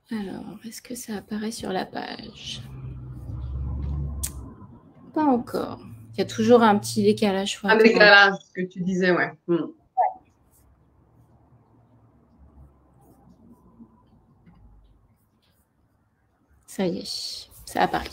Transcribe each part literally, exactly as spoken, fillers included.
Alors, est-ce que ça apparaît sur la page? Pas encore. Il y a toujours un petit décalage. Faut Un attendre. décalage, ce que tu disais, ouais. Hmm. Ça y est, ça apparaît.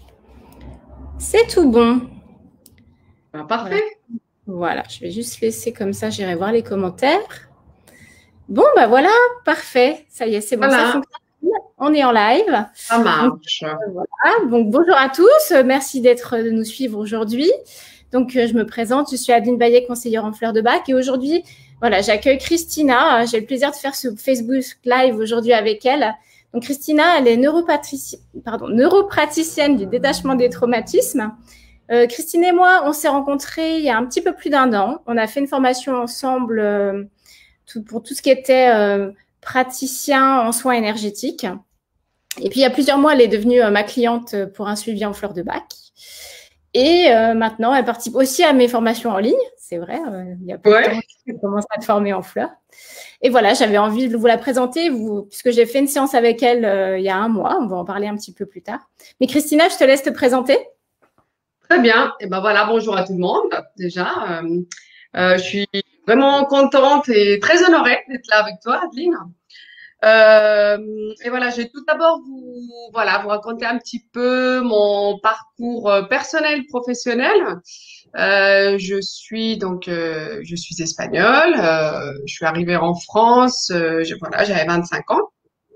C'est tout bon. Ben, Voilà. parfait. Voilà, je vais juste laisser comme ça, j'irai voir les commentaires. Bon, bah voilà, parfait. Ça y est, c'est bon, ça Voilà, fonctionne. On est en live. ça Donc, marche. euh, voilà. Donc, bonjour à tous. Merci d'être de nous suivre aujourd'hui. Donc, euh, je me présente. Je suis Adeline Baillet, conseillère en fleurs de bac. Et aujourd'hui, voilà, j'accueille Christina. J'ai le plaisir de faire ce Facebook Live aujourd'hui avec elle. Donc, Christina, elle est neuropraticienne, pardon, neuropraticienne du détachement des traumatismes. Euh, Christine et moi, on s'est rencontrés il y a un petit peu plus d'un an. On a fait une formation ensemble euh, tout, pour tout ce qui était euh, praticien en soins énergétiques. Et puis, il y a plusieurs mois, elle est devenue euh, ma cliente pour un suivi en fleurs de bac. Et euh, maintenant, elle participe aussi à mes formations en ligne. C'est vrai, euh, il y a peu de Ouais. temps, je commence à te former en fleurs. Et voilà, j'avais envie de vous la présenter, vous, puisque j'ai fait une séance avec elle euh, il y a un mois. On va en parler un petit peu plus tard. Mais Christina, je te laisse te présenter. Très bien. Et ben voilà, bonjour à tout le monde, déjà. Euh, euh, je suis vraiment contente et très honorée d'être là avec toi, Adeline. Euh, et voilà, je vais tout d'abord vous, voilà, vous raconter un petit peu mon parcours euh, personnel, professionnel. Euh, je suis donc, euh, je suis espagnole. Euh, je suis arrivée en France. Euh, je- voilà, j'avais vingt-cinq ans.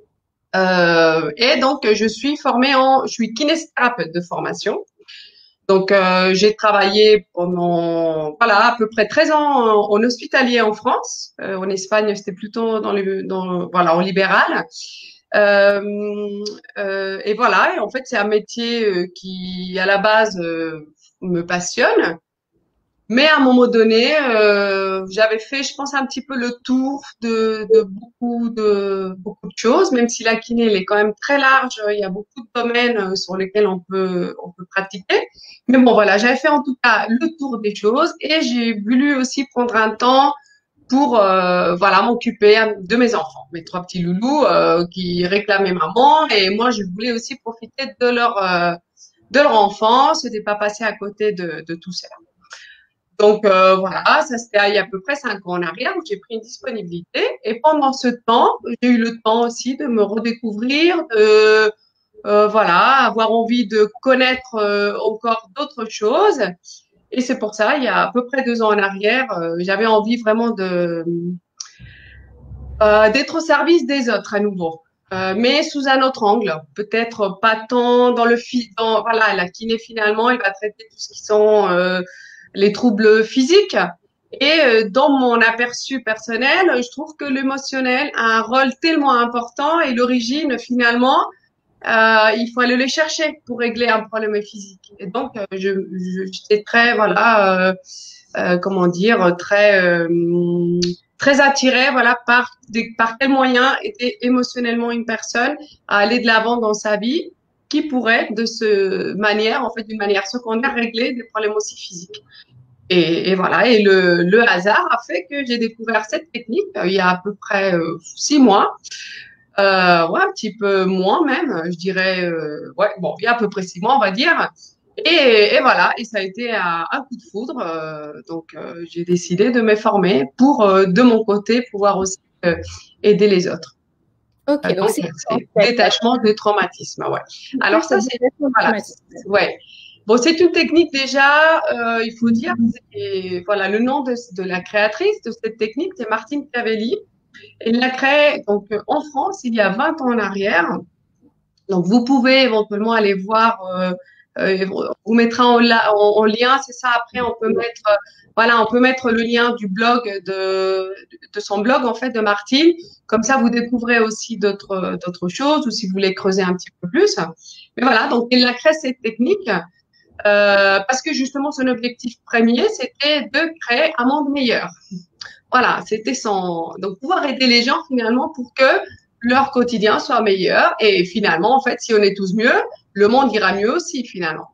Euh, et donc, je suis formée en, je suis kinésithérapeute de formation. Donc, euh, j'ai travaillé pendant, voilà, à peu près treize ans en, en hospitalier en France. Euh, en Espagne, c'était plutôt dans les, dans, voilà, en libéral. Euh, euh, et voilà, et en fait, c'est un métier euh, qui, à la base, euh, me passionne. Mais à un moment donné, euh, j'avais fait, je pense, un petit peu le tour de, de beaucoup de beaucoup de choses, même si la kiné elle est quand même très large. Il y a beaucoup de domaines euh, sur lesquels on peut on peut pratiquer. Mais bon, voilà, j'avais fait en tout cas le tour des choses et j'ai voulu aussi prendre un temps pour euh, voilà m'occuper de mes enfants, mes trois petits loulous euh, qui réclamaient maman et moi je voulais aussi profiter de leur euh, de leur enfance, de pas passer à côté de, de tout ça. Donc euh, voilà, ça c'était il y a à peu près cinq ans en arrière où j'ai pris une disponibilité. Et pendant ce temps, j'ai eu le temps aussi de me redécouvrir, de euh, voilà, avoir envie de connaître euh, encore d'autres choses. Et c'est pour ça, il y a à peu près deux ans en arrière, euh, j'avais envie vraiment de euh, d'être au service des autres à nouveau. Euh, mais sous un autre angle, peut-être pas tant dans le fi dans voilà la kiné finalement, il va traiter tout ce qui sont euh, les troubles physiques. Et euh, dans mon aperçu personnel, je trouve que l'émotionnel a un rôle tellement important et l'origine finalement, euh, il faut aller les chercher pour régler un problème physique. Et donc, euh, je, je, j'étais très, voilà, euh, euh, comment dire, très, euh, très attirée, voilà, par, des, par quel moyen était émotionnellement une personne à aller de l'avant dans sa vie qui pourrait, de ce manière, en fait, d'une manière secondaire, régler des problèmes aussi physiques. Et, et voilà, et le, le hasard a fait que j'ai découvert cette technique euh, il y a à peu près euh, six mois, euh, ouais, un petit peu moins même, je dirais, euh, ouais, bon, il y a à peu près six mois, on va dire. Et, et voilà, et ça a été un, un coup de foudre. Euh, donc, euh, j'ai décidé de me former pour, euh, de mon côté, pouvoir aussi euh, aider les autres. Ok, Euh, donc donc, c'est en c'est fait, détachement de traumatisme, ouais. Alors ça, d'accord, c'est détachement du voilà, traumatisme. ouais. Bon, c'est une technique déjà, euh, il faut dire, c'est, voilà, le nom de, de la créatrice de cette technique, c'est Martine Cavelli. Elle l'a créée donc euh, en France il y a vingt ans en arrière. Donc, vous pouvez éventuellement aller voir, euh, euh, vous mettra en, la- en, en lien, c'est ça. Après, on peut mettre, euh, voilà, on peut mettre le lien du blog de, de son blog, en fait, de Martine. Comme ça, vous découvrez aussi d'autres, d'autres choses ou si vous voulez creuser un petit peu plus. Mais voilà, donc, elle a créé cette technique, euh, parce que justement, son objectif premier, c'était de créer un monde meilleur. Voilà, c'était son, donc pouvoir aider les gens finalement pour que leur quotidien soit meilleur. Et finalement, en fait, si on est tous mieux, le monde ira mieux aussi finalement.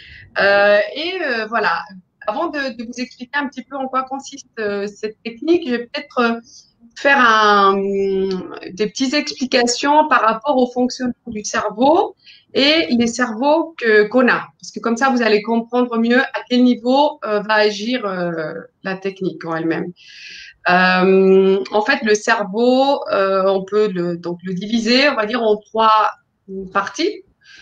Euh, et euh, voilà. Avant de, de vous expliquer un petit peu en quoi consiste euh, cette technique, je vais peut-être euh, faire un, des petites explications par rapport au fonctionnement du cerveau et les cerveaux que qu'on a. Parce que comme ça, vous allez comprendre mieux à quel niveau euh, va agir euh, la technique en elle-même. Euh, en fait, le cerveau, euh, on peut le, donc le diviser, on va dire, en trois parties.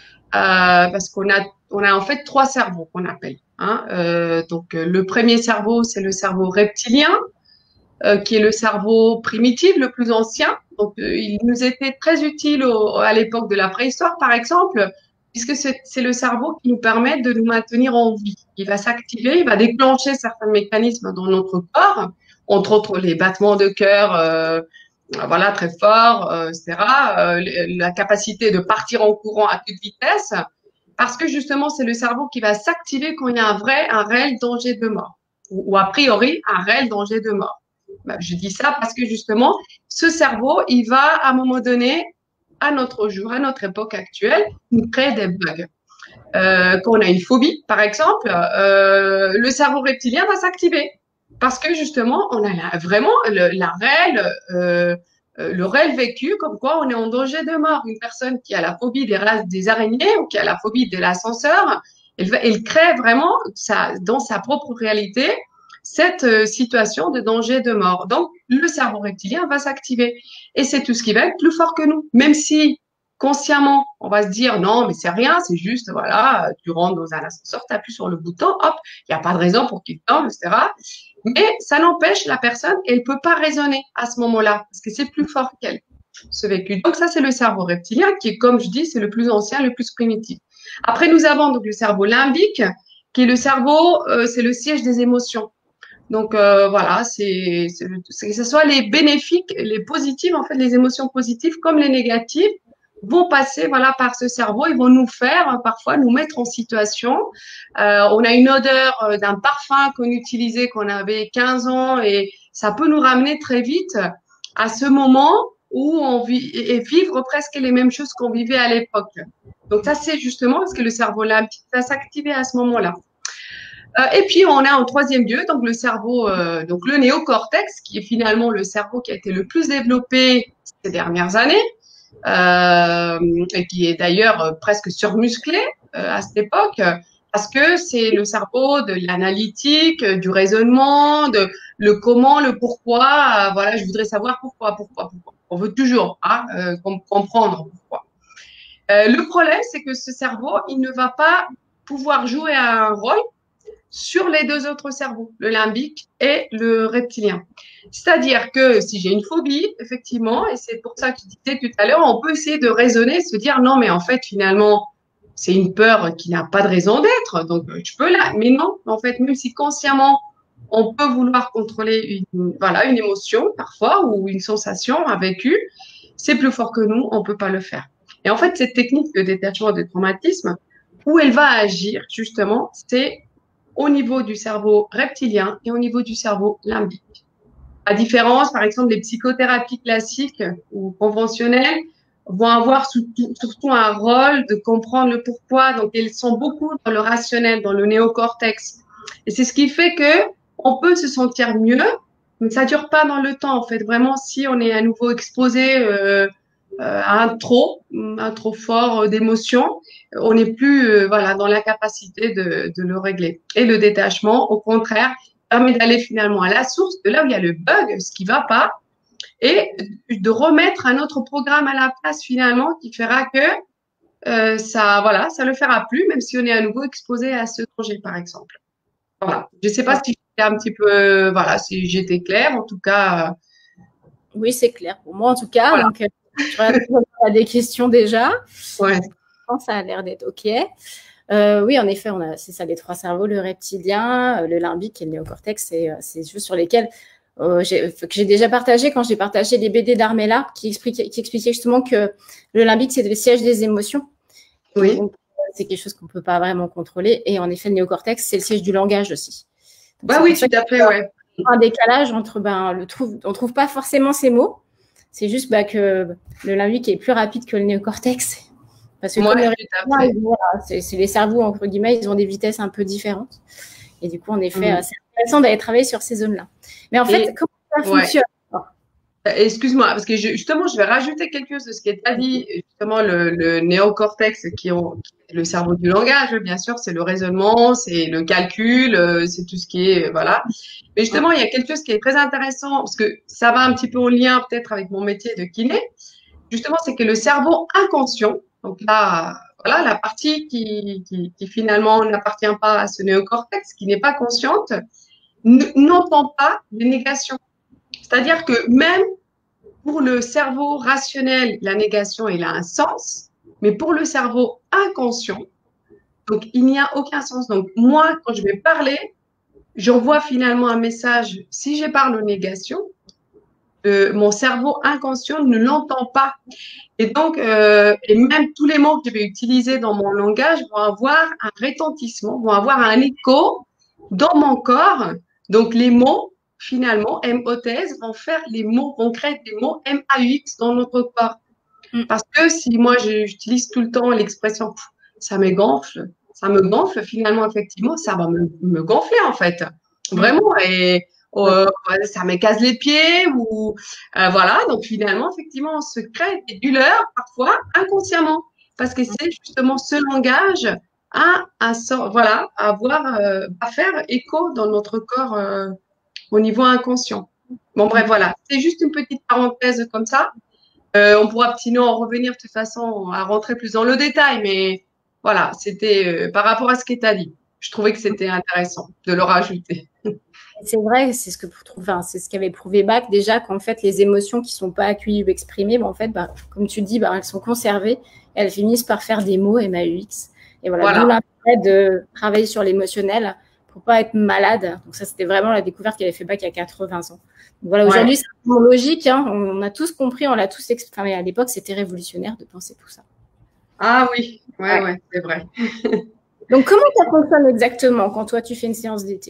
Euh, parce qu'on a, on a en fait trois cerveaux qu'on appelle. Hein. Euh, donc, le premier cerveau, c'est le cerveau reptilien, euh, qui est le cerveau primitif, le plus ancien. Donc, euh, il nous était très utile au, à l'époque de la préhistoire, par exemple, puisque c'est le cerveau qui nous permet de nous maintenir en vie. Il va s'activer, il va déclencher certains mécanismes dans notre corps, entre autres les battements de cœur, euh, voilà, très forts, euh, et cetera. Euh, la capacité de partir en courant à toute vitesse, parce que justement, c'est le cerveau qui va s'activer quand il y a un vrai, un réel danger de mort, ou, ou a priori un réel danger de mort. Ben, je dis ça parce que justement, ce cerveau, il va à un moment donné, à notre jour, à notre époque actuelle, nous créer des bugs. Euh, quand on a une phobie, par exemple, euh, le cerveau reptilien va s'activer parce que justement, on a la, vraiment le, la réelle, euh, le réel vécu, comme quoi on est en danger de mort. Une personne qui a la phobie des, des araignées ou qui a la phobie de l'ascenseur, elle, elle crée vraiment sa, dans sa propre réalité cette euh, situation de danger de mort. Donc, le cerveau reptilien va s'activer. Et c'est tout ce qui va être plus fort que nous. Même si, consciemment, on va se dire, non, mais c'est rien, c'est juste, voilà, tu rentres dans un ascenseur, tu appuies sur le bouton, hop, il n'y a pas de raison pour qu'il tombe, et cetera. Mais ça n'empêche la personne, elle ne peut pas raisonner à ce moment-là, parce que c'est plus fort qu'elle, ce vécu. Donc, ça, c'est le cerveau reptilien, qui est, comme je dis, c'est le plus ancien, le plus primitif. Après, nous avons donc le cerveau limbique, qui est le cerveau, euh, c'est le siège des émotions. Donc euh, voilà, c'est que ce soit les bénéfiques, les positives, en fait, les émotions positives comme les négatives vont passer voilà par ce cerveau. Ils vont nous faire parfois nous mettre en situation. Euh, on a une odeur d'un parfum qu'on utilisait quand on avait quinze ans et ça peut nous ramener très vite à ce moment où on vit et vivre presque les mêmes choses qu'on vivait à l'époque. Donc ça, c'est justement parce que le cerveau limbique va s'activer à ce moment-là. Euh, et puis, on a en troisième lieu, donc le cerveau, euh, donc le néocortex, qui est finalement le cerveau qui a été le plus développé ces dernières années, euh, et qui est d'ailleurs presque surmusclé euh, à cette époque, parce que c'est le cerveau de l'analytique, du raisonnement, de le comment, le pourquoi. Euh, voilà, je voudrais savoir pourquoi, pourquoi, pourquoi. On veut toujours hein, euh, comprendre pourquoi. Euh, le problème, c'est que ce cerveau, il ne va pas pouvoir jouer un rôle sur les deux autres cerveaux, le limbique et le reptilien. C'est-à-dire que si j'ai une phobie, effectivement, et c'est pour ça que je disais tout à l'heure, on peut essayer de raisonner, se dire non, mais en fait, finalement, c'est une peur qui n'a pas de raison d'être, donc je peux là. Mais non, en fait, même si consciemment, on peut vouloir contrôler une, voilà, une émotion parfois ou une sensation à vécu, c'est plus fort que nous, on peut pas le faire. Et en fait, cette technique de détachement de traumatisme, où elle va agir, justement, c'est au niveau du cerveau reptilien et au niveau du cerveau limbique. À différence, par exemple, des psychothérapies classiques ou conventionnelles vont avoir surtout, surtout un rôle de comprendre le pourquoi. Donc, elles sont beaucoup dans le rationnel, dans le néocortex. Et c'est ce qui fait que on peut se sentir mieux, mais ça dure pas dans le temps. En fait, vraiment, si on est à nouveau exposé euh, à un trop, un trop fort d'émotions, on n'est plus euh, voilà dans la capacité de, de le régler. Et le détachement, au contraire, permet d'aller finalement à la source de là où il y a le bug, ce qui va pas, et de remettre un autre programme à la place finalement qui fera que euh, ça voilà ça le fera plus, même si on est à nouveau exposé à ce danger par exemple. Voilà. Je sais pas si j'étais un petit peu voilà si j'étais claire en tout cas. Euh... Oui, c'est clair pour moi en tout cas. Voilà. Donc, euh, je regarde à des questions déjà. Ouais. Ça a l'air d'être OK. Euh, oui, en effet, on a, c'est ça, les trois cerveaux, le reptilien, le limbique et le néocortex, c'est, c'est des choses sur lesquelles euh, j'ai, que j'ai déjà partagé quand j'ai partagé les B D d'Armella qui expliquait, qui expliquait justement que le limbique, c'est le siège des émotions. Oui. Donc, c'est quelque chose qu'on ne peut pas vraiment contrôler. Et en effet, le néocortex, c'est le siège du langage aussi. Donc, bah oui, tout à fait, ouais. Un décalage entre, ben, le trouve, on ne trouve pas forcément ces mots. C'est juste bah, que le limbique est plus rapide que le néocortex. Parce que ouais, comme le voilà, c'est, c'est les cerveaux, entre guillemets, ils ont des vitesses un peu différentes. Et du coup, en effet, mmh. c'est intéressant d'aller travailler sur ces zones-là. Mais en fait, et, comment ça fonctionne ouais. Excuse-moi, parce que je, justement, je vais rajouter quelque chose de ce qui est dit. Justement, le, le néocortex, qui, ont, qui est le cerveau du langage, bien sûr, c'est le raisonnement, c'est le calcul, euh, c'est tout ce qui est, voilà. Mais justement, il y a quelque chose qui est très intéressant, parce que ça va un petit peu en lien peut-être avec mon métier de kiné. Justement, c'est que le cerveau inconscient, donc là, voilà, la partie qui, qui, qui finalement n'appartient pas à ce néocortex, qui n'est pas consciente, n'entend pas les négations. C'est-à-dire que même pour le cerveau rationnel, la négation, elle a un sens, mais pour le cerveau inconscient, donc il n'y a aucun sens. Donc moi, quand je vais parler, j'envoie finalement un message. Si je parle aux négations, euh, mon cerveau inconscient ne l'entend pas. Et donc, euh, et même tous les mots que je vais utiliser dans mon langage vont avoir un retentissement, vont avoir un écho dans mon corps. Donc les mots, finalement, M O T S, vont faire les mots, vont créer des mots M A U X dans notre corps. Parce que si moi j'utilise tout le temps l'expression ça me gonfle, ça me gonfle, finalement, effectivement, ça va me, me gonfler en fait. Vraiment. Et euh, ça me casse les pieds ou euh, voilà. Donc finalement, effectivement, on se crée des douleurs parfois inconsciemment parce que c'est justement ce langage à un sort, voilà, à avoir, euh, à faire écho dans notre corps euh, au niveau inconscient. Bon bref, voilà. C'est juste une petite parenthèse comme ça. Euh, on pourra sinon en revenir de toute façon à rentrer plus dans le détail, mais voilà, c'était euh, par rapport à ce que tu as dit. Je trouvais que c'était intéressant de le rajouter. C'est vrai, c'est ce que enfin, c'est ce qu'avait prouvé Bach déjà qu'en fait les émotions qui sont pas accueillies ou exprimées, bah, en fait, bah, comme tu dis, bah, elles sont conservées, et elles finissent par faire des mots M A U X. Et voilà, voilà. D'où l'intérêt de travailler sur l'émotionnel pour pas être malade. Donc ça, c'était vraiment la découverte qu'avait fait Bach il y a quatre-vingts ans. Donc voilà, aujourd'hui, ouais. C'est logique, hein, on a tous compris, on l'a tous exprimé. Enfin, à l'époque, c'était révolutionnaire de penser tout ça. Ah oui, ouais, ouais, ouais c'est vrai. Donc comment ça fonctionne exactement quand toi tu fais une séance d'été?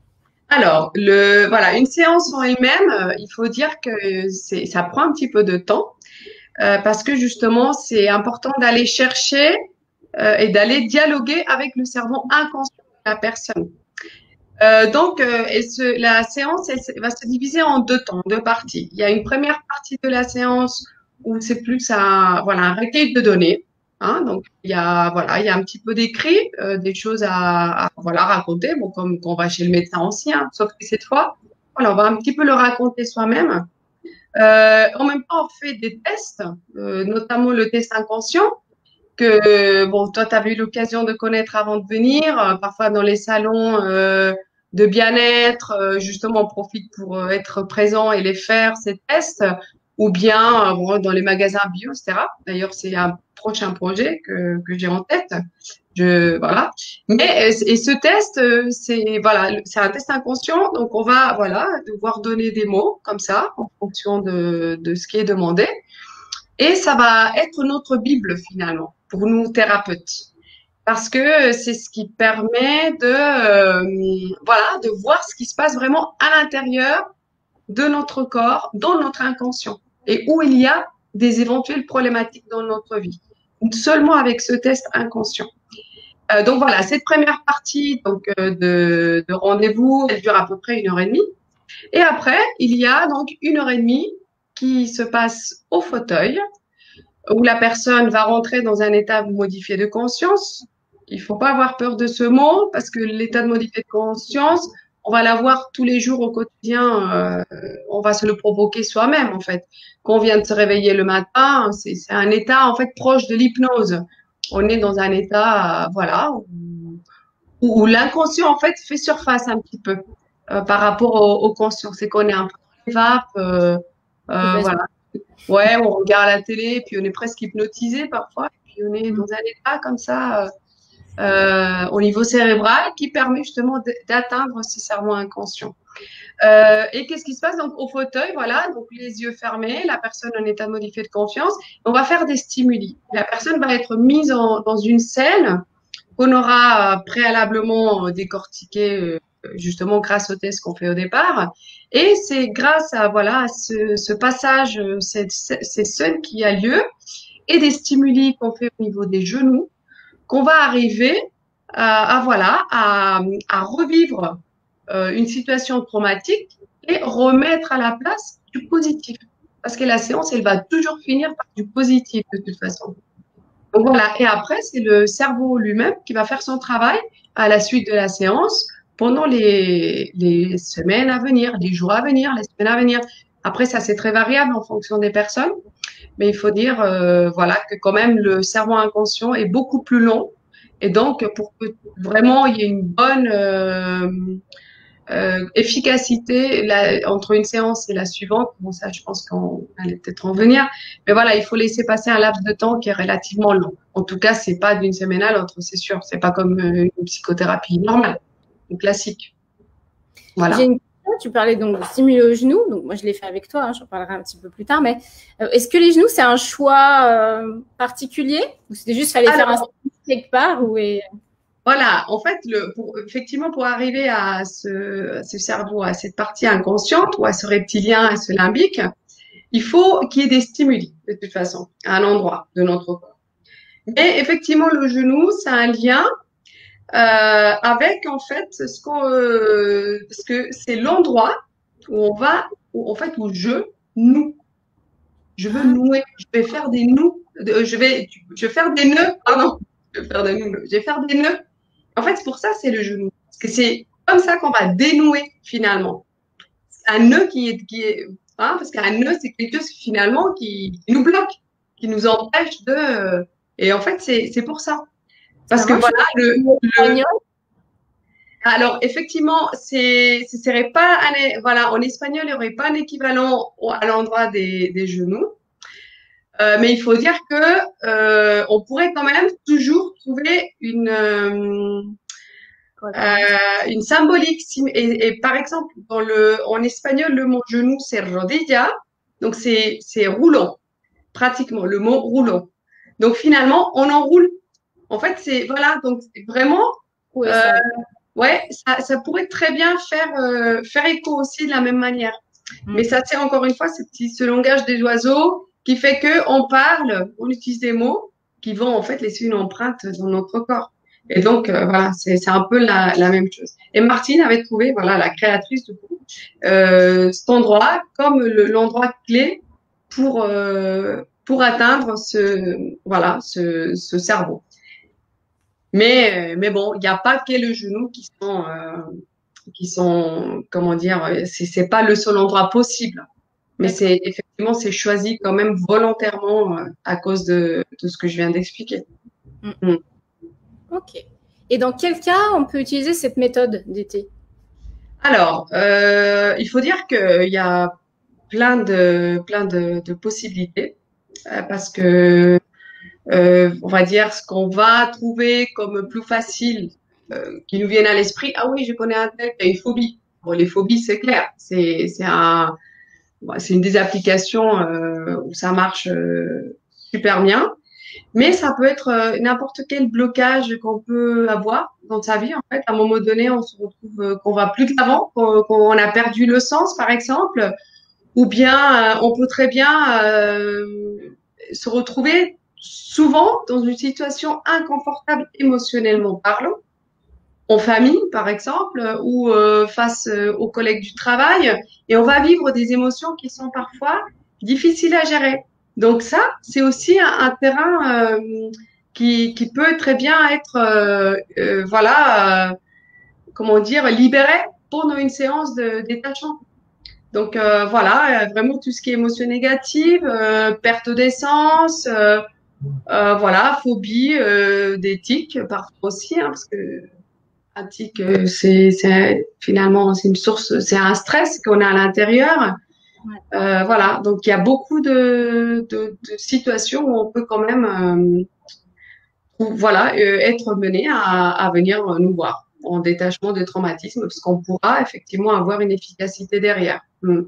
Alors, le, voilà, une séance en elle-même, euh, il faut dire que c'est, ça prend un petit peu de temps euh, parce que justement, c'est important d'aller chercher euh, et d'aller dialoguer avec le cerveau inconscient de la personne. Euh, donc, euh, et ce, la séance elle, va se diviser en deux temps, deux parties. Il y a une première partie de la séance où c'est plus un, voilà, un recueil de données. Hein, donc, il y a, voilà, il y a un petit peu d'écrit, euh, des choses à, à voilà, raconter, bon, comme quand on va chez le médecin ancien, sauf que cette fois, voilà, on va un petit peu le raconter soi-même. Euh, en même temps, on fait des tests, euh, notamment le test inconscient, que, bon, toi, tu avais eu l'occasion de connaître avant de venir, euh, parfois dans les salons euh, de bien-être, euh, justement, on profite pour euh, être présent et les faire, ces tests, ou bien euh, bon, dans les magasins bio, et cetera. D'ailleurs, c'est un prochain projet que, que j'ai en tête. Je, voilà. Mais, et ce test, c'est, voilà, c'est un test inconscient, donc on va, voilà, devoir donner des mots, comme ça, en fonction de, de ce qui est demandé. Et ça va être notre Bible, finalement, pour nous thérapeutes. Parce que c'est ce qui permet de, euh, voilà, de voir ce qui se passe vraiment à l'intérieur de notre corps, dans notre inconscient, et où il y a des éventuelles problématiques dans notre vie. Seulement avec ce test inconscient. Euh, donc voilà, cette première partie donc, euh, de, de rendez-vous, elle dure à peu près une heure et demie. Et après, il y a donc une heure et demie qui se passe au fauteuil, où la personne va rentrer dans un état modifié de conscience. Il faut pas avoir peur de ce mot, parce que l'état de modifié de conscience, on va l'avoir tous les jours au quotidien, euh, on va se le provoquer soi-même en fait. Quand on vient de se réveiller le matin, c'est un état en fait proche de l'hypnose. On est dans un état, euh, voilà, où, où l'inconscient en fait fait surface un petit peu euh, par rapport au, au conscient. C'est qu'on est un peu dans les vapes, euh, euh, voilà. Ouais, on regarde la télé, puis on est presque hypnotisé parfois, et puis on est dans un état comme ça euh, euh, au niveau cérébral qui permet justement d'atteindre ce cerveau inconscient. Euh, et qu'est-ce qui se passe donc au fauteuil? Voilà, donc les yeux fermés, la personne en état modifié de confiance. On va faire des stimuli. La personne va être mise en, dans une scène qu'on aura préalablement décortiquée justement grâce au test qu'on fait au départ. Et c'est grâce à voilà à ce, ce passage, ces scènes qui a lieu et des stimuli qu'on fait au niveau des genoux, qu'on va arriver à, à voilà à, à revivre Euh, une situation traumatique et remettre à la place du positif. parce que la séance, elle va toujours finir par du positif de toute façon. Donc voilà, et après, c'est le cerveau lui-même qui va faire son travail à la suite de la séance pendant les, les semaines à venir, les jours à venir, les semaines à venir. Après, ça, c'est très variable en fonction des personnes, mais il faut dire, euh, voilà, que quand même, le cerveau inconscient est beaucoup plus long. Et donc, pour que vraiment il y ait une bonne euh, euh, efficacité la, entre une séance et la suivante, bon ça je pense qu'on allait peut-être en venir, mais voilà, il faut laisser passer un laps de temps qui est relativement long. En tout cas, c'est pas d'une semaine à l'autre, c'est sûr, c'est pas comme euh, une psychothérapie normale, une classique. J'ai Voilà. une question, tu parlais donc de stimuler au genou, donc moi je l'ai fait avec toi, hein, j'en parlerai un petit peu plus tard, mais euh, est-ce que les genoux c'est un choix euh, particulier ou c'était juste fallait faire un Alors, quelque part ou est... voilà, en fait, le, pour, effectivement, pour arriver à ce, à ce cerveau, à cette partie inconsciente ou à ce reptilien, à ce limbique, il faut qu'il y ait des stimuli, de toute façon, à un endroit de notre corps. Mais effectivement, le genou, c'est un lien euh, avec, en fait, ce qu'on, euh, parce que c'est l'endroit où on va, où, en fait, où je noue. Je veux nouer. Je vais faire des nœuds. de- Je vais, je vais faire des nœuds. Pardon. Je vais faire des nœuds. Je vais faire des nœuds. En fait, c'est pour ça, c'est le genou. Parce que c'est comme ça qu'on va dénouer, finalement. Un nœud qui est, qui est, hein, parce qu'un nœud, c'est quelque chose, finalement, qui, qui nous bloque, qui nous empêche de, et en fait, c'est, c'est pour ça. Parce Ça que marche voilà, le, le, espagnol? alors, effectivement, c'est, ce serait pas un, voilà, en espagnol, il n'y aurait pas un équivalent au- à l'endroit des, des genoux. Euh, mais il faut dire que euh, on pourrait quand même toujours trouver une euh, Correspondance. euh, une symbolique. sim- Et, et par exemple, dans le en espagnol, le mot genou c'est rodilla, donc c'est c'est roulant, pratiquement le mot roulant. Donc finalement, on enroule. En fait, c'est voilà, donc c'est vraiment Ouais, euh, ça. ouais, ça, ça pourrait très bien faire euh, faire écho aussi de la même manière. Mais Mm. ça, c'est encore une fois ce petit, ce langage des oiseaux qui fait que on parle, on utilise des mots qui vont en fait laisser une empreinte dans notre corps. Et donc euh, voilà, c'est c'est un peu la, la même chose. Et Martine avait trouvé, voilà, la créatrice du coup, euh, cet endroit comme le- l'endroit clé pour euh, pour atteindre ce voilà ce, ce cerveau. Mais euh, mais bon, il n'y a pas que le genou qui sont euh, qui sont comment dire, euh, c'est c'est pas le seul endroit possible. Mais D'accord. c'est effectivement, c'est choisi quand même volontairement euh, à cause de, de ce que je viens d'expliquer. Mm. Mm. Ok. Et dans quel cas on peut utiliser cette méthode D T? Alors, euh, il faut dire qu'il y a plein de plein de, de possibilités euh, parce que euh, on va dire ce qu'on va trouver comme plus facile euh, qui nous vienne à l'esprit. Ah oui, je connais un tel qui a une phobie. Bon, les phobies, c'est clair, c'est c'est un bon, c'est une des applications euh, où ça marche euh, super bien. Mais ça peut être euh, n'importe quel blocage qu'on peut avoir dans sa vie. En fait, à un moment donné, on se retrouve euh, qu'on va plus de l'avant, qu'on qu'on a perdu le sens, par exemple, ou bien euh, on peut très bien euh, se retrouver souvent dans une situation inconfortable émotionnellement parlant, en famille, par exemple, ou euh, face euh, aux collègues du travail, et on va vivre des émotions qui sont parfois difficiles à gérer. Donc ça, c'est aussi un, un terrain euh, qui, qui peut très bien être, euh, euh, voilà, euh, comment dire, libéré pendant une séance de détachement. Donc euh, voilà, euh, vraiment tout ce qui est émotion négative, euh, perte d'essence, euh, euh, voilà, phobie, euh, des tics parfois aussi, hein, parce que un tic, euh, c'est, c'est finalement c'est une source, c'est un stress qu'on a à l'intérieur. Ouais. Euh, voilà, donc il y a beaucoup de, de, de situations où on peut quand même, euh, où, voilà, euh, être mené à, à venir nous voir en détachement de traumatisme, parce qu'on pourra effectivement avoir une efficacité derrière. Mm.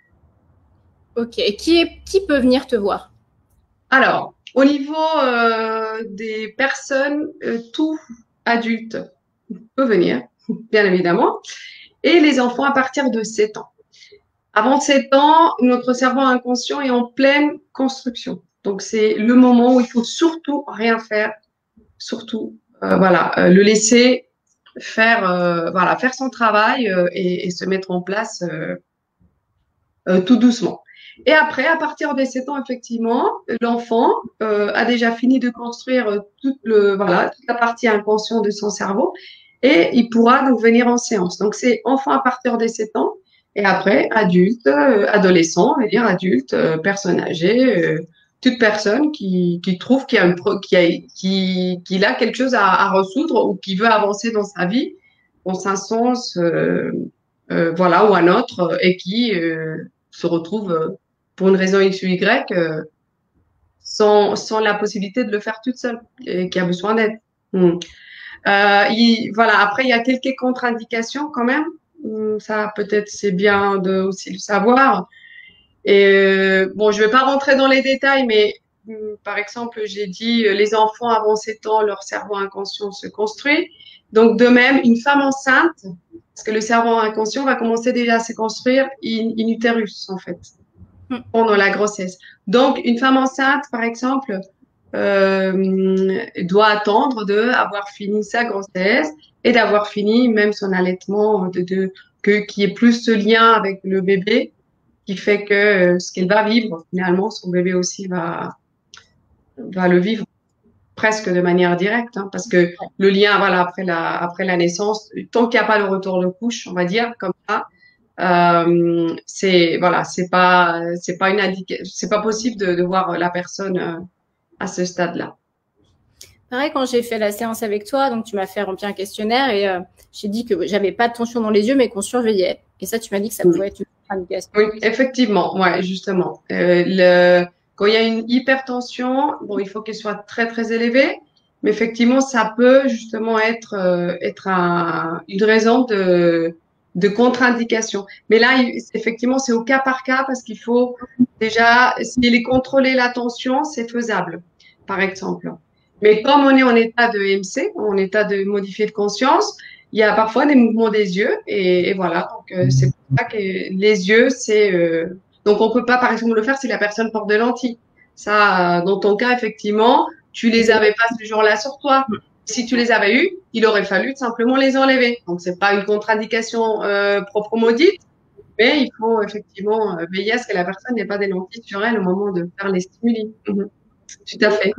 Ok. Et qui, est, qui peut venir te voir? Alors, au niveau euh, des personnes, euh, tout adulte peut venir, bien évidemment, et les enfants à partir de sept ans. Avant sept ans, notre cerveau inconscient est en pleine construction. Donc, c'est le moment où il faut surtout rien faire, surtout, euh, voilà, euh, le laisser faire, euh, voilà, faire son travail euh, et, et se mettre en place euh, euh, tout doucement. Et après, à partir des sept ans, effectivement, l'enfant euh, a déjà fini de construire toute, le, voilà, toute la partie inconsciente de son cerveau et il pourra donc venir en séance. Donc, c'est enfant à partir des sept ans et après, adulte, euh, adolescent, on va dire adulte, euh, personne âgée, euh, toute personne qui, qui trouve qu'il y a, une, pro- qu'il y a, qui, qu'il a quelque chose à, à résoudre ou qui veut avancer dans sa vie, dans un sens, euh, euh, voilà, ou un autre, et qui euh, se retrouve euh, pour une raison X ou Y euh, sans, sans la possibilité de le faire toute seule et qui a besoin d'aide. Hmm. Euh, il, voilà. Après, il y a quelques contre-indications quand même. Hmm, Ça, peut-être, c'est bien de aussi le savoir. Et euh, bon, je vais pas rentrer dans les détails, mais hmm, par exemple, j'ai dit euh, les enfants avant sept ans, leur cerveau inconscient se construit. Donc, de même, une femme enceinte, parce que le cerveau inconscient va commencer déjà à se construire in, in utérus, en fait, pendant la grossesse. Donc, une femme enceinte, par exemple, euh, doit attendre de avoir fini sa grossesse et d'avoir fini même son allaitement, de, de que qu'il y ait plus ce lien avec le bébé qui fait que euh, ce qu'elle va vivre, finalement, son bébé aussi va va le vivre presque de manière directe, hein, parce que le lien, voilà, après la après la naissance, tant qu'il n'y a pas le retour de couche, on va dire comme ça, euh, c'est voilà, c'est pas c'est pas une indication, c'est pas possible de, de voir la personne euh, à ce stade-là. Pareil, quand j'ai fait la séance avec toi, donc tu m'as fait remplir un questionnaire et euh, j'ai dit que j'avais pas de tension dans les yeux, mais qu'on surveillait. Et ça, tu m'as dit que ça Oui, pouvait être une indication. oui, effectivement, ouais, justement. Euh, le, quand il y a une hypertension, bon, il faut qu'elle soit très très élevée, mais effectivement, ça peut justement être euh, être un, une raison de de contre-indication. Mais là, il- effectivement, c'est au cas par cas parce qu'il faut déjà, s'il est contrôlé la tension, c'est faisable, par exemple. Mais comme on est en état de M C, en état de modifié de conscience, il y a parfois des mouvements des yeux et, et voilà. Donc euh, c'est pour ça que les yeux, c'est euh, donc on peut pas par exemple le faire si la personne porte des lentilles. Ça, euh, dans ton cas, effectivement, tu les avais pas ce jour-là sur toi. Si tu les avais eus, il aurait fallu simplement les enlever. Donc c'est pas une contre-indication euh, proprement dite, mais il faut effectivement euh, veiller à ce que la personne n'ait pas des lentilles sur elle au moment de faire les stimuli. Mhm. Tout à fait.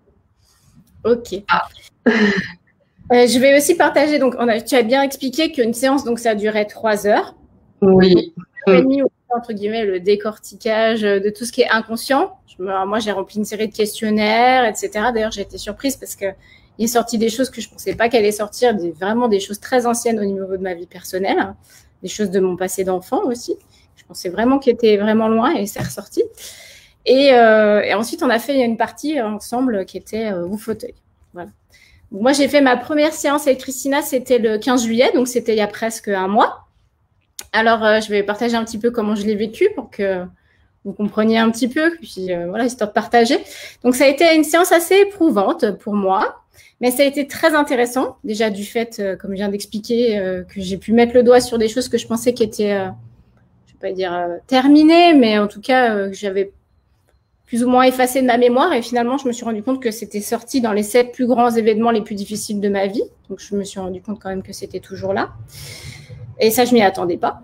Ok. Ah, Euh, je vais aussi partager, donc on a, tu as bien expliqué qu'une séance, donc ça durait trois heures. Donc, oui. une heure et Mm. demie, entre guillemets, le décortiquage de tout ce qui est inconscient. Je, moi, j'ai rempli une série de questionnaires, et cetera. D'ailleurs, j'ai été surprise parce que il est sorti des choses que je pensais pas qu'elle allait sortir, des, vraiment des choses très anciennes au niveau de ma vie personnelle, hein, des choses de mon passé d'enfant aussi. Je pensais vraiment qu'elle était vraiment loin et c'est ressorti. Et, euh, et ensuite, on a fait une partie ensemble qui était euh, au fauteuil. Voilà. Donc, moi, j'ai fait ma première séance avec Christina, c'était le quinze juillet, donc c'était il y a presque un mois. Alors, euh, je vais partager un petit peu comment je l'ai vécu pour que vous compreniez un petit peu, puis euh, voilà, histoire de partager. Donc, ça a été une séance assez éprouvante pour moi, mais ça a été très intéressant, déjà du fait, euh, comme je viens d'expliquer, euh, que j'ai pu mettre le doigt sur des choses que je pensais qui étaient, euh, je ne vais pas dire euh, terminées, mais en tout cas, euh, que j'avais plus ou moins effacé de ma mémoire. Et finalement, je me suis rendu compte que c'était sorti dans les sept plus grands événements les plus difficiles de ma vie. Donc, je me suis rendu compte quand même que c'était toujours là. Et ça, je m'y attendais pas.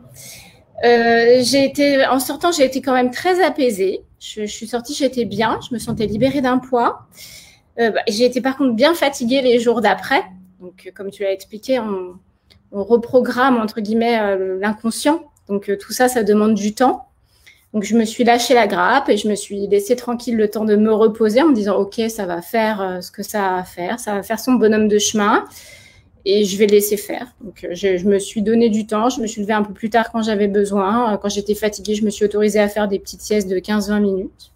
Euh, j'ai été, en sortant, j'ai été quand même très apaisée. Je, je suis sortie, j'étais bien. Je me sentais libérée d'un poids. Euh, bah, j'ai été par contre bien fatiguée les jours d'après. Donc, comme tu l'as expliqué, on, on reprogramme entre guillemets euh, l'inconscient. Donc, euh, tout ça, ça demande du temps. Donc, je me suis lâché la grappe et je me suis laissé tranquille le temps de me reposer en me disant, OK, ça va faire euh, ce que ça a à faire. Ça va faire son bonhomme de chemin et je vais le laisser faire. Donc, je, je me suis donné du temps. Je me suis levée un peu plus tard quand j'avais besoin. Quand j'étais fatiguée, je me suis autorisée à faire des petites siestes de quinze à vingt minutes.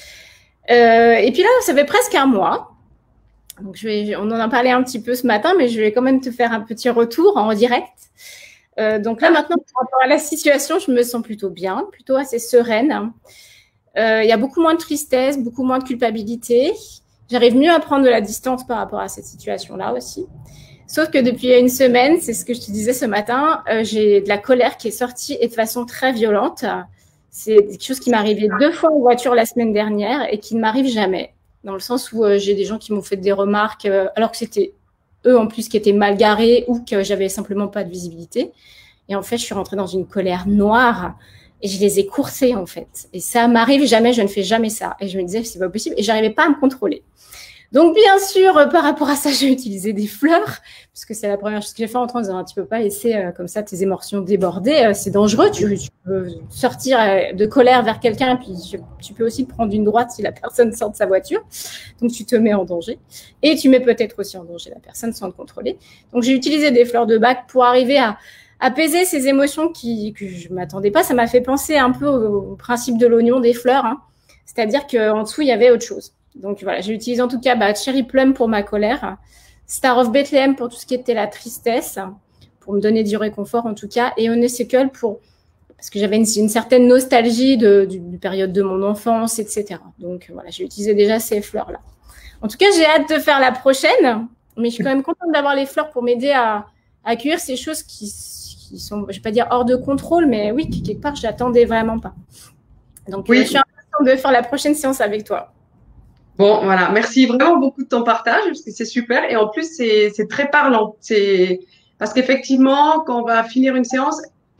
Euh, et puis là, ça fait presque un mois. Donc, je vais, on en a parlé un petit peu ce matin, mais je vais quand même te faire un petit retour en direct. Euh, donc là, maintenant, par rapport à la situation, je me sens plutôt bien, plutôt assez sereine. Euh, il y a beaucoup moins de tristesse, beaucoup moins de culpabilité. J'arrive mieux à prendre de la distance par rapport à cette situation-là aussi. Sauf que depuis une semaine, c'est ce que je te disais ce matin, euh, j'ai de la colère qui est sortie et de façon très violente. C'est quelque chose qui m'est arrivé deux fois en voiture la semaine dernière et qui ne m'arrive jamais. Dans le sens où euh, j'ai des gens qui m'ont fait des remarques euh, alors que c'était eux en plus qui étaient mal garés ou que j'avais simplement pas de visibilité. Et en fait, je suis rentrée dans une colère noire et je les ai coursées en fait. Et ça m'arrive jamais, je ne fais jamais ça. Et je me disais, c'est pas possible. Et j'arrivais pas à me contrôler. Donc, bien sûr, euh, par rapport à ça, j'ai utilisé des fleurs, parce que c'est la première chose que j'ai fait en train de dire, tu peux pas laisser euh, comme ça tes émotions déborder, euh, c'est dangereux, tu, tu peux sortir euh, de colère vers quelqu'un, puis tu, tu peux aussi prendre une droite si la personne sort de sa voiture, donc tu te mets en danger, et tu mets peut-être aussi en danger la personne sans te contrôler. Donc, j'ai utilisé des fleurs de bac pour arriver à apaiser ces émotions qui, que je m'attendais pas. Ça m'a fait penser un peu au, au principe de l'oignon, des fleurs, hein. C'est-à-dire qu'en dessous, il y avait autre chose. Donc voilà, j'ai utilisé en tout cas bah, Cherry Plum pour ma colère, Star of Bethlehem pour tout ce qui était la tristesse, pour me donner du réconfort en tout cas, et Honeysuckle pour parce que j'avais une, une certaine nostalgie de, du, du période de mon enfance, et cetera. Donc voilà, j'ai utilisé déjà ces fleurs-là. En tout cas, j'ai hâte de faire la prochaine, mais je suis quand même contente d'avoir les fleurs pour m'aider à, à accueillir ces choses qui, qui sont, je vais pas dire hors de contrôle, mais oui, quelque part, je l'attendais vraiment pas. Donc oui. euh, je suis impatiente de faire la prochaine séance avec toi. Bon, voilà. Merci vraiment beaucoup de ton partage, parce que c'est super. Et en plus, c'est, c'est très parlant. C'est, parce qu'effectivement, quand on va finir une séance,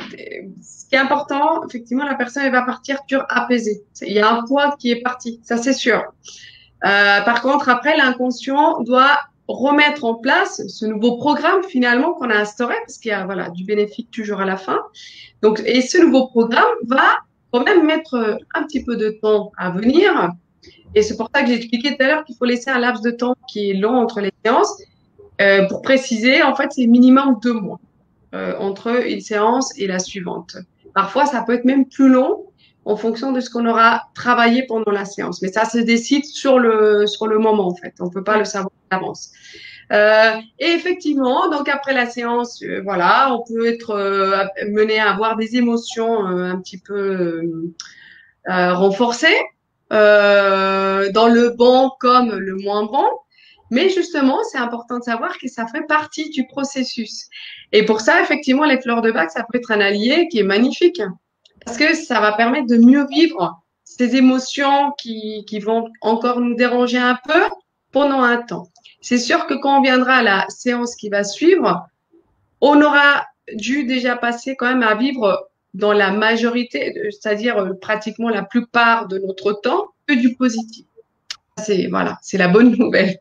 ce qui est important, effectivement, la personne, elle va partir apaisée. Il y a un poids qui est parti. Ça, c'est sûr. Euh, par contre, après, l'inconscient doit remettre en place ce nouveau programme, finalement, qu'on a instauré, parce qu'il y a, voilà, du bénéfique toujours à la fin. Donc, et ce nouveau programme va quand même mettre un petit peu de temps à venir. Et c'est pour ça que j'ai expliqué tout à l'heure qu'il faut laisser un laps de temps qui est long entre les séances. Euh, pour préciser, en fait, c'est minimum deux mois euh, entre une séance et la suivante. Parfois, ça peut être même plus long en fonction de ce qu'on aura travaillé pendant la séance. Mais ça se décide sur le sur le moment, en fait. On peut pas le savoir d'avance. Euh, et effectivement, donc après la séance, euh, voilà, on peut être euh, mené à avoir des émotions euh, un petit peu euh, renforcées. Euh, dans le bon comme le moins bon. Mais justement, c'est important de savoir que ça fait partie du processus. Et pour ça, effectivement, les fleurs de bac, ça peut être un allié qui est magnifique parce que ça va permettre de mieux vivre ces émotions qui, qui vont encore nous déranger un peu pendant un temps. C'est sûr que quand on viendra à la séance qui va suivre, on aura dû déjà passer quand même à vivre dans la majorité, c'est-à-dire pratiquement la plupart de notre temps, que du positif. C'est voilà, c'est la bonne nouvelle.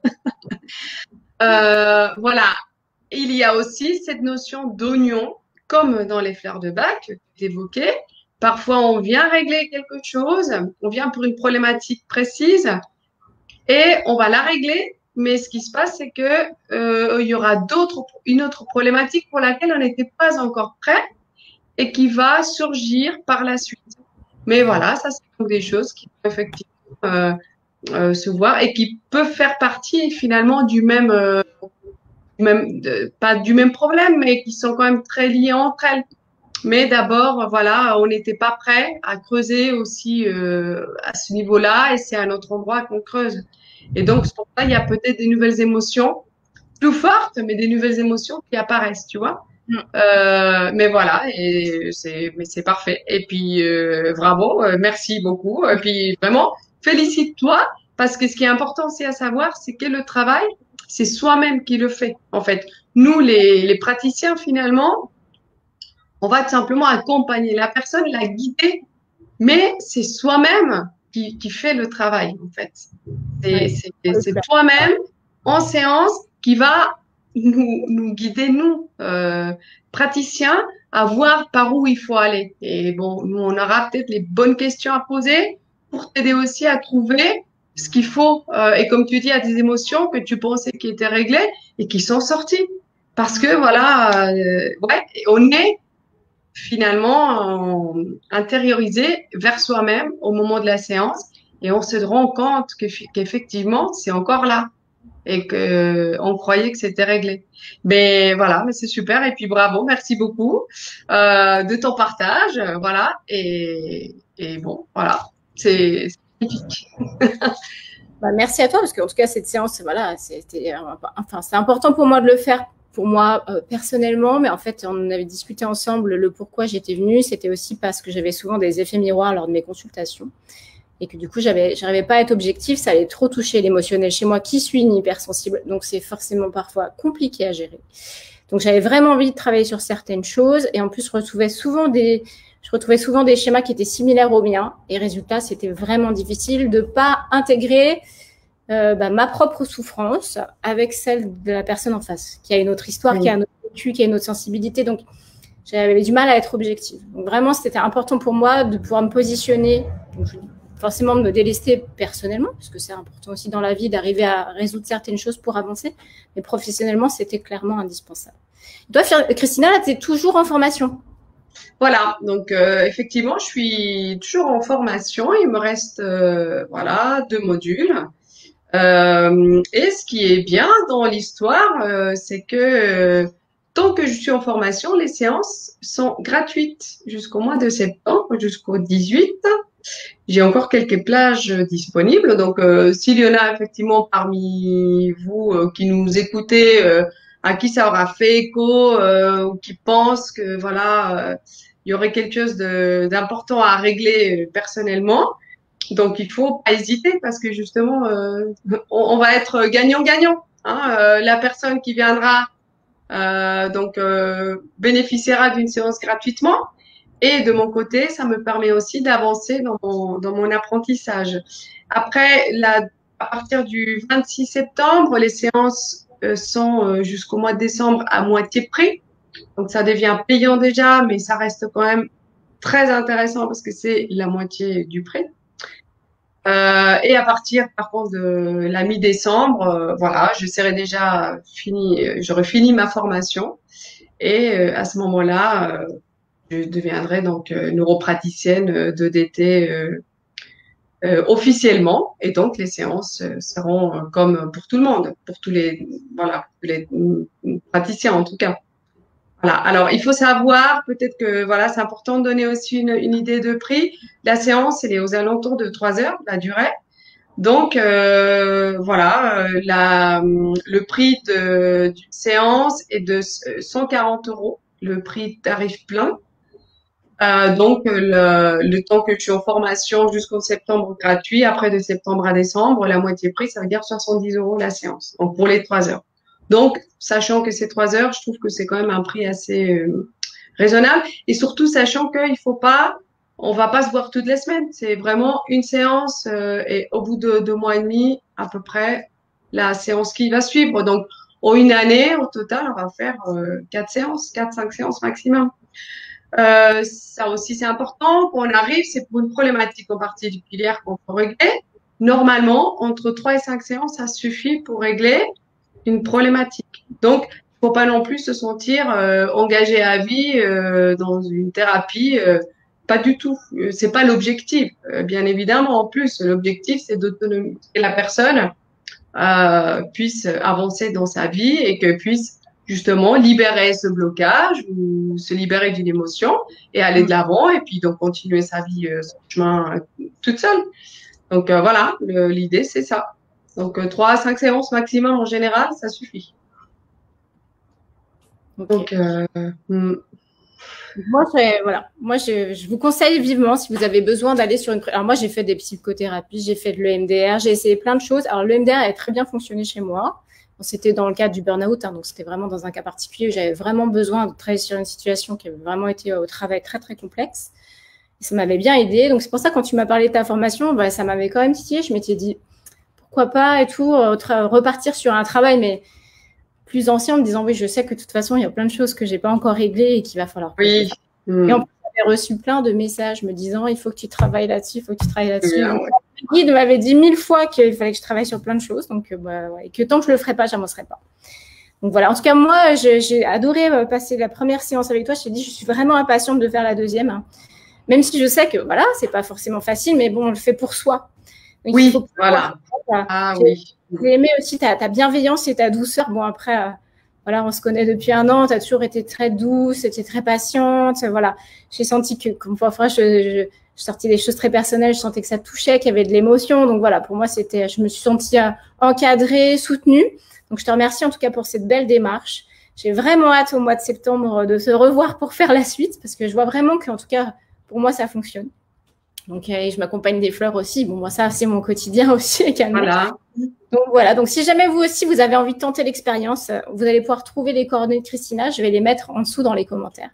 euh, voilà. Il y a aussi cette notion d'oignon, comme dans les fleurs de bac que tu évoquais. Parfois, on vient régler quelque chose, on vient pour une problématique précise et on va la régler. Mais ce qui se passe, c'est que euh, il y aura d'autres, une autre problématique pour laquelle on n'était pas encore prêt et qui va surgir par la suite. Mais voilà, ça, c'est des choses qui peuvent effectivement euh, euh, se voir et qui peuvent faire partie finalement du même, euh, du même de, pas du même problème, mais qui sont quand même très liées entre elles. Mais d'abord, voilà, on n'était pas prêt à creuser aussi euh, à ce niveau-là et c'est à un autre endroit qu'on creuse. Et donc, c'est pour ça qu'il y a peut-être des nouvelles émotions plus fortes, mais des nouvelles émotions qui apparaissent, tu vois. Euh, mais voilà, et c'est, mais c'est parfait. Et puis euh, bravo, euh, merci beaucoup. Et puis vraiment, félicite-toi parce que ce qui est important aussi à savoir, c'est que le travail, c'est soi-même qui le fait. En fait, nous les, les praticiens finalement, on va tout simplement accompagner la personne, la guider, mais c'est soi-même qui, qui fait le travail en fait. C'est, c'est, c'est toi-même en séance qui va nous, nous guider, nous, euh, praticiens, à voir par où il faut aller. Et bon, nous, on aura peut-être les bonnes questions à poser pour t'aider aussi à trouver ce qu'il faut. Euh, et comme tu dis, à des émotions que tu pensais qui étaient réglées et qui sont sorties. Parce que, voilà, euh, ouais, on est finalement euh, intériorisé vers soi-même au moment de la séance et on se rend compte que, qu'effectivement, c'est encore là. Et que on croyait que c'était réglé. Mais voilà, mais c'est super et puis bravo, merci beaucoup euh, de ton partage, voilà et et bon voilà, c'est magnifique. Bah, merci à toi parce qu'en tout cas cette séance, voilà, c'était enfin c'est important pour moi de le faire pour moi euh, personnellement, mais en fait on avait discuté ensemble le pourquoi j'étais venue, c'était aussi parce que j'avais souvent des effets miroirs lors de mes consultations. Et que du coup, j'avais, j'arrivais pas à être objective, ça allait trop toucher l'émotionnel chez moi, qui suis une hypersensible. Donc, c'est forcément parfois compliqué à gérer. Donc, j'avais vraiment envie de travailler sur certaines choses. Et en plus, je retrouvais souvent des, je retrouvais souvent des schémas qui étaient similaires aux miens. Et résultat, c'était vraiment difficile de pas intégrer euh, bah, ma propre souffrance avec celle de la personne en face, qui a une autre histoire, oui. qui a un autre vécu, qui a une autre sensibilité. Donc, j'avais du mal à être objective. Donc, vraiment, c'était important pour moi de pouvoir me positionner, donc, forcément de me délester personnellement, parce que c'est important aussi dans la vie d'arriver à résoudre certaines choses pour avancer. Mais professionnellement, c'était clairement indispensable. Toi, Christina, là, tu es toujours en formation. Voilà, donc euh, effectivement, je suis toujours en formation. Il me reste euh, voilà deux modules. Euh, et ce qui est bien dans l'histoire, euh, c'est que euh, tant que je suis en formation, les séances sont gratuites jusqu'au mois de septembre, jusqu'au dix-huit. J'ai encore quelques plages disponibles. Donc, euh, s'il y en a effectivement parmi vous euh, qui nous écoutez, euh, à qui ça aura fait écho, euh, ou qui pensent que voilà, euh, il y aurait quelque chose de, d'important à régler euh, personnellement. Donc, il faut pas hésiter parce que justement, euh, on, on va être gagnant-gagnant. Hein, euh, la personne qui viendra euh, donc euh, bénéficiera d'une séance gratuitement. Et de mon côté, ça me permet aussi d'avancer dans mon, dans mon apprentissage. Après, la, à partir du vingt-six septembre, les séances euh, sont euh, jusqu'au mois de décembre à moitié prix. Donc, ça devient payant déjà, mais ça reste quand même très intéressant parce que c'est la moitié du prix. Euh, et à partir, par contre, de la mi-décembre, euh, voilà, je serai déjà fini, j'aurai fini ma formation. Et euh, à ce moment-là, euh, je deviendrai donc euh, neuropraticienne de D T euh, euh, officiellement, et donc les séances euh, seront euh, comme pour tout le monde, pour tous les voilà, tous les euh, praticiens en tout cas. Voilà. Alors il faut savoir peut-être que voilà, c'est important de donner aussi une, une idée de prix. La séance elle est aux alentours de trois heures, la durée. Donc euh, voilà, euh, la, le prix de d'une séance est de cent quarante euros, le prix tarif plein. Euh, donc, le, le temps que je suis en formation jusqu'au septembre gratuit, après de septembre à décembre, la moitié prix, ça veut dire soixante-dix euros la séance, donc pour les trois heures. Donc, sachant que c'est trois heures, je trouve que c'est quand même un prix assez euh, raisonnable. Et surtout, sachant qu'il faut pas, on va pas se voir toutes les semaines. C'est vraiment une séance euh, et au bout de deux mois et demi, à peu près, la séance qui va suivre. Donc, en une année, au total, on va faire euh, quatre séances, quatre, cinq séances maximum. Euh, ça aussi, c'est important. Quand on arrive, c'est pour une problématique en particulière qu'on peut régler. Normalement, entre trois et cinq séances, ça suffit pour régler une problématique. Donc, il faut pas non plus se sentir euh, engagé à vie euh, dans une thérapie. Euh, pas du tout. C'est pas l'objectif. Euh, bien évidemment, en plus, l'objectif, c'est d'autonomiser que la personne euh, puisse avancer dans sa vie et que puisse justement libérer ce blocage ou se libérer d'une émotion et aller de l'avant et puis donc continuer sa vie, euh, son chemin euh, toute seule. Donc euh, voilà, l'idée c'est ça. Donc euh, trois à cinq séances maximum en général, ça suffit. Okay. Donc euh, hmm. Moi, je, voilà. Moi je, je vous conseille vivement si vous avez besoin d'aller sur une. Alors moi, j'ai fait des psychothérapies, j'ai fait de l'E M D R, j'ai essayé plein de choses. Alors l'E M D R a très bien fonctionné chez moi. C'était dans le cadre du burn-out, hein, donc c'était vraiment dans un cas particulier où j'avais vraiment besoin de travailler sur une situation qui avait vraiment été au travail très très complexe. Et ça m'avait bien aidé. Donc c'est pour ça quand tu m'as parlé de ta formation, bah, ça m'avait quand même titillé. Je m'étais dit pourquoi pas et tout repartir sur un travail mais plus ancien en me disant oui, je sais que de toute façon il y a plein de choses que j'ai pas encore réglées et qu'il va falloir. Oui. Mmh. Et en plus j'avais reçu plein de messages me disant il faut que tu travailles là-dessus, il faut que tu travailles là-dessus. Ouais. Le guide m'avait dit mille fois qu'il fallait que je travaille sur plein de choses, donc bah, ouais, et que tant que je le ferais pas, j'avancerais pas. Donc voilà. En tout cas, moi, j'ai adoré passer la première séance avec toi. Je t'ai dit, je suis vraiment impatiente de faire la deuxième, hein. Même si je sais que voilà, c'est pas forcément facile, mais bon, on le fait pour soi. Donc, oui, il faut voilà. Pouvoir, ah oui. J'ai aimé aussi ta, ta bienveillance et ta douceur. Bon après, euh, voilà, on se connaît depuis un an. Tu as toujours été très douce, tu étais très patiente. Voilà, j'ai senti que comme parfois je, je Je sortais des choses très personnelles, je sentais que ça touchait, qu'il y avait de l'émotion. Donc voilà, pour moi, c'était, je me suis sentie encadrée, soutenue. Donc je te remercie en tout cas pour cette belle démarche. J'ai vraiment hâte au mois de septembre de se revoir pour faire la suite parce que je vois vraiment qu'en tout cas, pour moi, ça fonctionne. Donc et je m'accompagne des fleurs aussi. Bon, moi, ça, c'est mon quotidien aussi. Voilà. Donc voilà, donc si jamais vous aussi, vous avez envie de tenter l'expérience, vous allez pouvoir trouver les coordonnées de Christina. Je vais les mettre en dessous dans les commentaires.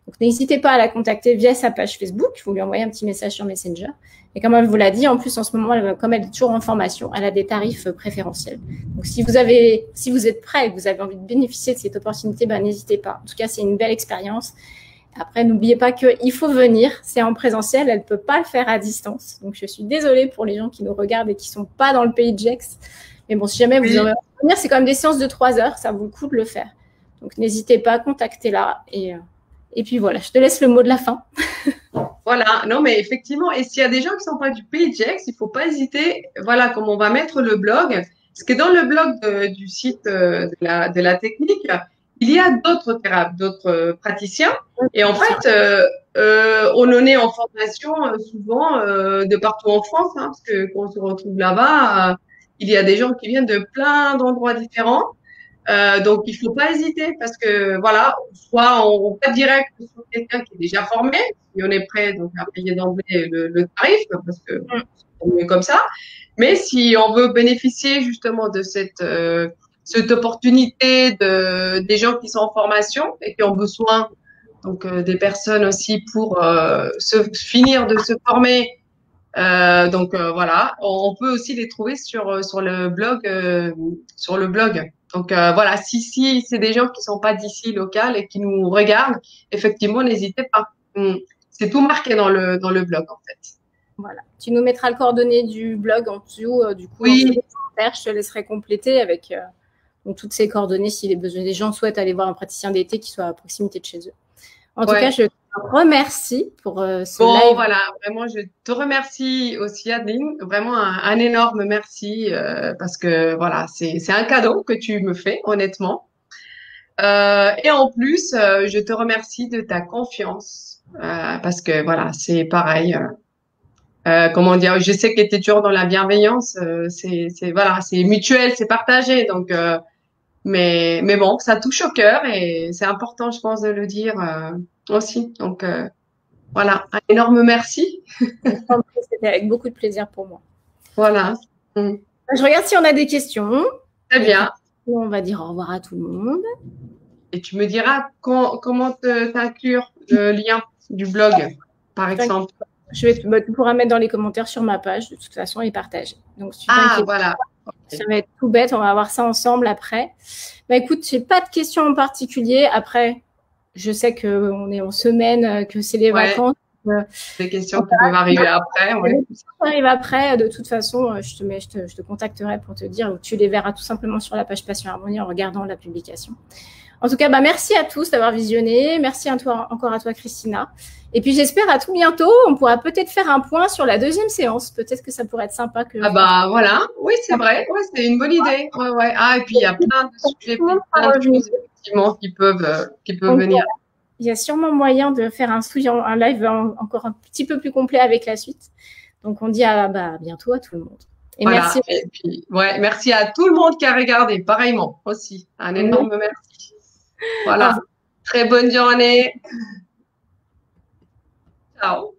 Donc, n'hésitez pas à la contacter via sa page Facebook. Vous lui envoyez un petit message sur Messenger. Et comme elle vous l'a dit, en plus, en ce moment, elle, comme elle est toujours en formation, elle a des tarifs préférentiels. Donc, si vous avez, si vous êtes prêt et que vous avez envie de bénéficier de cette opportunité, ben, n'hésitez pas. En tout cas, c'est une belle expérience. Après, n'oubliez pas qu'il faut venir. C'est en présentiel. Elle ne peut pas le faire à distance. Donc, je suis désolée pour les gens qui nous regardent et qui ne sont pas dans le pays de Gex. Mais bon, si jamais vous aurez envie de venir, c'est quand même des séances de trois heures. Ça vaut le coup de le faire. Donc, n'hésitez pas, contactez-la. Et, et puis voilà, je te laisse le mot de la fin. Voilà, non, mais effectivement, et s'il y a des gens qui ne sont pas du pays de Gex, il ne faut pas hésiter. Voilà, comme on va mettre le blog. Parce que dans le blog de, du site euh, de, la, de la technique, il y a d'autres thérapeutes, d'autres praticiens. Et en fait, euh, euh, on en est en formation euh, souvent euh, de partout en France, hein, parce que quand on se retrouve là-bas, euh, il y a des gens qui viennent de plein d'endroits différents. Euh, donc, il faut pas hésiter parce que, voilà, soit on, on paie direct sur quelqu'un qui est déjà formé, si on est prêt donc à payer d'emblée le, le tarif, parce que c'est mieux comme ça. Mais si on veut bénéficier justement de cette euh, cette opportunité de des gens qui sont en formation et qui ont besoin donc euh, des personnes aussi pour euh, se finir de se former. Euh, donc euh, voilà, on, on peut aussi les trouver sur sur le blog euh, sur le blog. Donc euh, voilà, si si c'est des gens qui sont pas d'ici local et qui nous regardent, effectivement, n'hésitez pas. C'est tout marqué dans le dans le blog en fait. Voilà. Tu nous mettras le coordonnées du blog en dessous, euh, du coup, oui. En commentaire, je te laisserai compléter avec euh, donc, toutes ces coordonnées si les besoins des gens souhaitent aller voir un praticien d'été qui soit à proximité de chez eux. En ouais. tout cas, je te remercie pour euh, ce bon, live. Voilà, vraiment, je te remercie aussi, Adeline. Vraiment un, un énorme merci euh, parce que voilà, c'est c'est un cadeau que tu me fais, honnêtement. Euh, et en plus, euh, je te remercie de ta confiance euh, parce que voilà, c'est pareil. Euh, euh, comment dire, je sais que tu es toujours dans la bienveillance. Euh, c'est c'est voilà, c'est mutuel, c'est partagé. Donc, euh, mais mais bon, ça touche au cœur et c'est important, je pense, de le dire euh, aussi. Donc euh, voilà, un énorme merci. C'était avec beaucoup de plaisir pour moi. Voilà. Mmh. Je regarde si on a des questions. Très bien. On va dire au revoir à tout le monde. Et tu me diras quand, comment t'inclure le lien du blog, par exemple. Je vais, bah, tu pourras mettre dans les commentaires sur ma page, de toute façon, et partager. Donc, si tu ah, voilà. Ça va être tout bête, on va voir ça ensemble après. Bah, écoute, j'ai pas de questions en particulier. Après, je sais qu'on est en semaine, que c'est les ouais. vacances. Des questions qui peuvent arriver après. Ouais. Les questions qui arrivent après, de toute façon, je te, mets, je, te, je te contacterai pour te dire, ou tu les verras tout simplement sur la page Passion Harmonie en regardant la publication. En tout cas, bah, merci à tous d'avoir visionné. Merci à toi, encore à toi, Christina. Et puis, j'espère à tout bientôt. On pourra peut-être faire un point sur la deuxième séance. Peut-être que ça pourrait être sympa. Que ah bah voilà, oui, c'est vrai. Ouais, c'est une bonne idée. Ouais, ouais. Ah, et puis, il y a plein de sujets, plein de choses, effectivement, qui peuvent, euh, qui peuvent Donc, venir. Il y a sûrement moyen de faire un, un live encore un petit peu plus complet avec la suite. Donc, on dit à, bah, à bientôt à tout le monde. Et voilà. merci. Et puis, ouais, merci à tout le monde qui a regardé, pareillement aussi. Un énorme oui. merci. Voilà. Ah. Très bonne journée. Ciao.